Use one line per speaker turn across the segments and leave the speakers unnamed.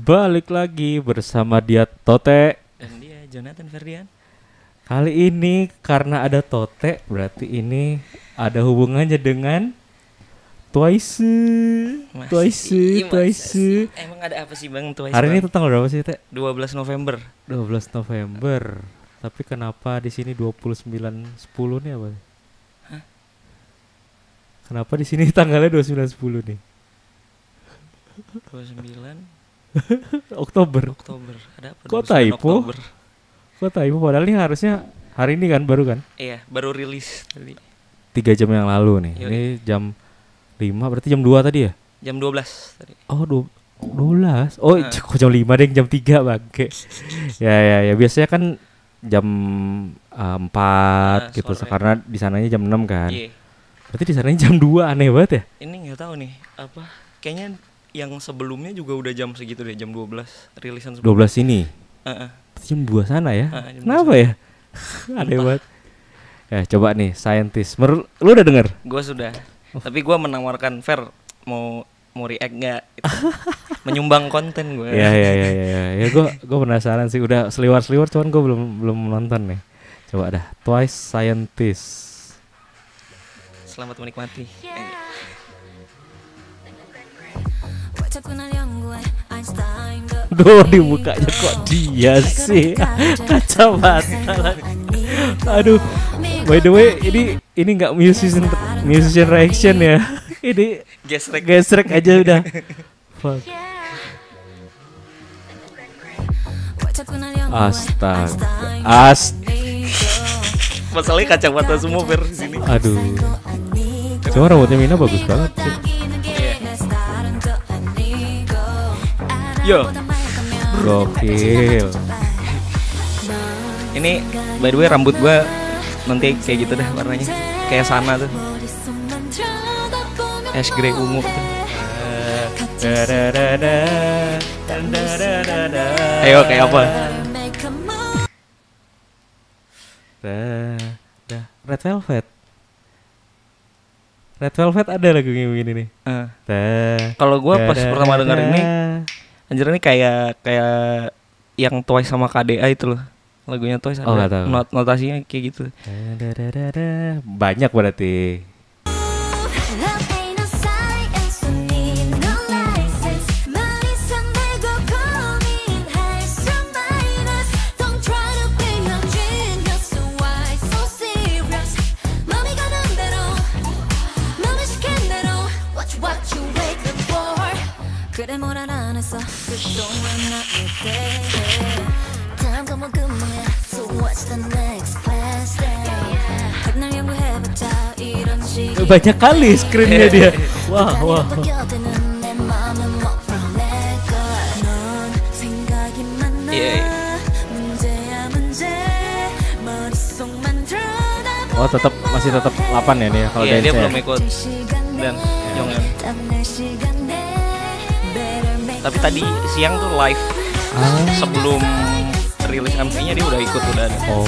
Balik lagi bersama dia Tote
dan dia Jonathan Ferdian.
Kali ini karena ada Tote, berarti ini ada hubungannya dengan Twice.
Emang ada apa sih Bang Twice?
Hari ini tanggal berapa sih, Teh?
12 November.
12 November. Tapi kenapa di sini 29/10 nih apa?
Hah?
Kenapa di sini tanggalnya 29/10 nih?
29
Oktober.
Ada apa?
Kok
29
typo?
Oktober.
Kok typo? Padahal ini harusnya hari ini kan, baru kan?
Iya, baru rilis tadi.
3 jam yang lalu nih.
Yoi.
Ini jam 5, berarti jam 2 tadi ya?
Jam 12 tadi.
Oh, 12. Oh,
Nah.
kok jam 5 deh, jam 3 bangke. ya, biasanya kan jam 4 gitu,
sore.
karena di sananya jam 6 kan.
Iya.
Berarti di sananya jam 2, aneh banget ya?
Ini enggak tahu nih apa. Kayaknya yang sebelumnya juga udah jam segitu deh, jam 12 rilisan
12 ini.
Heeh.
Berarti jam 2 sana ya?
Jam 2
Kenapa
sana.
ya? Aneh banget. Ya, coba nih, scientist. Lu udah denger?
Gua sudah. Tapi gua menawarkan Fer mau react enggak? Gitu. Menyumbang konten gue.
Ya, gue penasaran sih. Udah seliwar-seliwar, cuman gue belum nonton nih. Coba dah, Twice Scientist.
Selamat menikmati.
Duh, di mukanya kok dia sih. Kacamata lagi. Aduh. By the way, ini nggak musician reaction ya. Ini gesrek aja udah. Fuck. Astaga.
Masalahnya kacamata semua Fer di sini.
Aduh. Cuma rambutnya Mina bagus banget sih.
Yo.
Gokil.
Ini by the way rambut gua nanti kayak gitu dah warnanya. Kayak sana tuh. Ash grey ungu tuh. Ayo kayak apa?
Red Velvet. Red Velvet ada lagu begini nih.
Kalau gua pas pertama denger ini, anjir ini kayak yang Twice sama KDA itu loh. Lagunya Twice
Oh,
ada notasinya kayak gitu.
Banyak berarti. Banyak kali screennya dia. Wah. Oh, masih tetap 8 ya nih ya kalau
dia
dance.
belum ikut dan Yongyeon. Tapi tadi siang tuh live sebelum rilis MV-nya dia udah ikut udah ada.
Oh.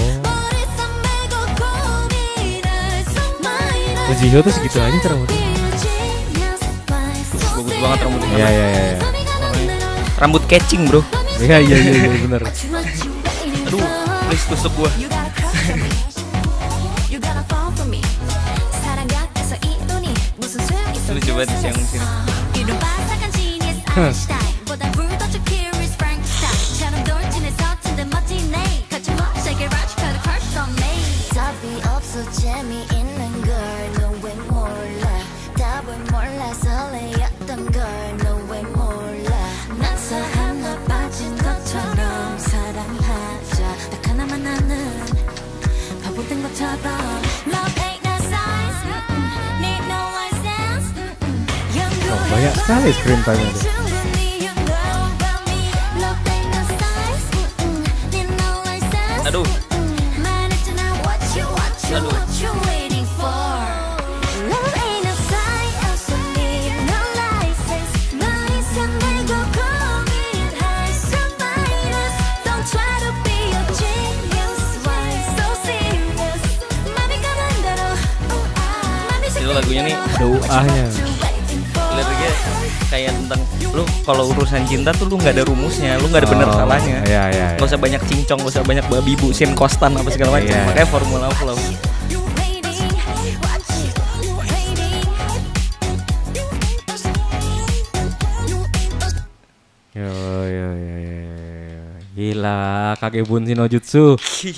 Jiho tuh segitu aja rambutnya.
Bagus banget rambutnya.
Iya.
Rambut catching, bro.
Iya bener.
Aduh, please tusuk gua. Lucu banget siang di sini.
Banyak sekali screen time-nya tuh.
Aduh. Itu lagunya nih
Doanya.
liriknya kayak tentang lu kalau urusan cinta tuh lu nggak ada rumusnya, lu nggak ada benar salahnya.
Iya.
Gak usah banyak cincong, gak usah banyak babi bu, sin kostan apa segala macam. Makanya formula of love.
Yo. Gila, Kagebun no Jutsu.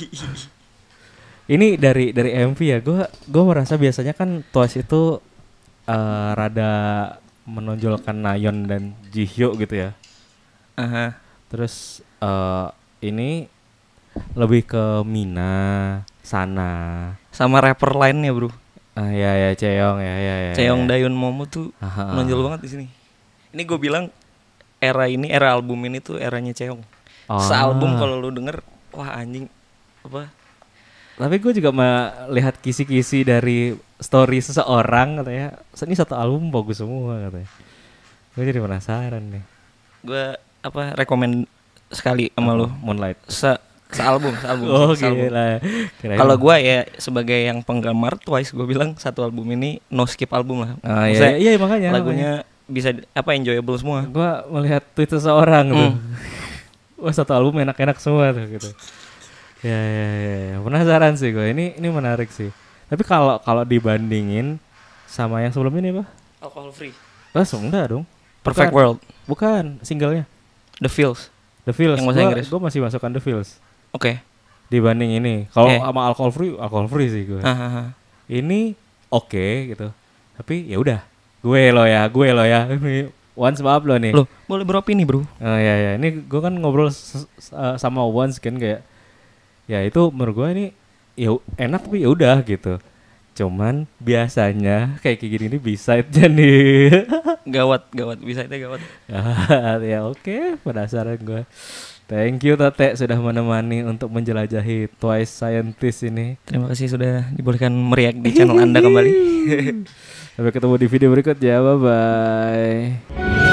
Ini dari MV ya, gue merasa biasanya kan Twice itu rada menonjolkan Nayeon dan Jihyo gitu ya. Terus ini lebih ke Mina, Sana,
sama rapper lainnya bro.
Ya Chaeyoung ya.
Chaeyoung, Daeun, Momo tuh menonjol banget di sini. Ini gue bilang era album ini tuh eranya Chaeyoung. Sealbum kalau lu denger, wah anjing apa?
Tapi gue juga melihat kisi-kisi dari story seseorang katanya, ini satu album bagus semua katanya. Gue jadi penasaran nih.
Gue rekomend sekali sama lu
Moonlight.
Sealbum.
Oh gila.
Kalau gue ya sebagai yang penggemar Twice, gue bilang satu album ini no skip album lah.
Iya makanya.
Lagunya bisa enjoyable semua.
Gue melihat tweet seseorang tuh. Wah satu album enak-enak semua tuh gitu. Ya. Penasaran sih gue. Ini menarik sih. Tapi kalau dibandingin sama yang sebelumnya nih apa?
Alcohol Free.
Enggak dong.
Perfect World.
Bukan singlenya.
The Feels.
Yang bahasa Inggris. Gue masih masukkan The Feels.
Oke.
Dibanding ini. Kalau sama Alcohol Free sih gue. Ini oke gitu. Tapi ya udah. Gue lo ya. Ini Once maaf lo nih.
Lo boleh beropini bro.
Oh iya. Ini gue kan ngobrol sama Once kan kayak. Ya itu menurut gue ini ya enak tapi ya udah gitu. Cuman biasanya kayak gini nih B-side-nya nih.
Gawat. B-side-nya gawat.
Ya oke, penasaran gue. Thank you Tete sudah menemani untuk menjelajahi Twice Scientist ini.
Terima kasih sudah dibolehkan meriak di channel Anda kembali.
Sampai ketemu di video berikutnya. Bye bye.